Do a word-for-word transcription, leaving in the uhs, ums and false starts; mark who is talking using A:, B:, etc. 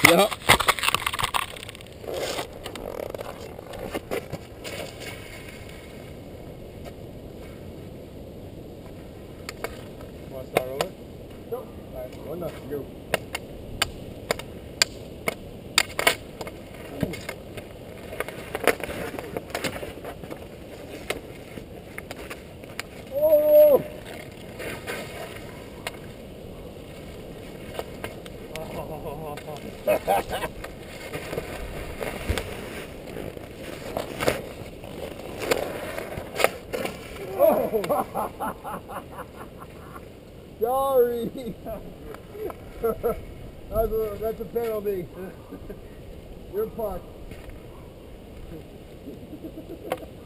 A: Yep.
B: Want to start over?
A: Nope.
B: Alright, one enough to go.
A: Oh! Sorry. that's, a, that's a penalty. You're parked.